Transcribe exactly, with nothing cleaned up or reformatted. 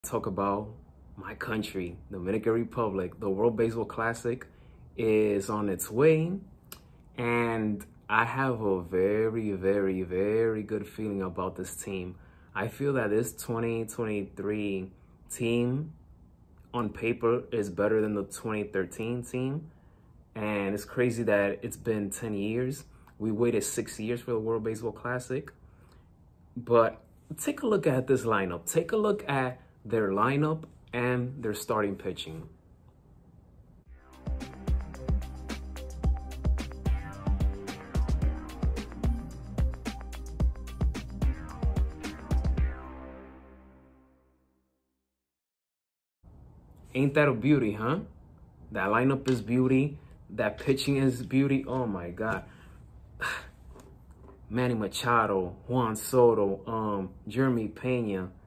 Talk about my country, Dominican Republic. The World Baseball Classic is on its way, and I have a very, very, very good feeling about this team. I feel that this twenty twenty-three team on paper is better than the twenty thirteen team, and it's crazy that it's been ten years. We waited six years for the World Baseball Classic, but take a look at this lineup. Take a look at their lineup and their starting pitching. Ain't that a beauty, huh? That lineup is beauty. That pitching is beauty. Oh my God. Manny Machado, Juan Soto, um, Jeremy Pena,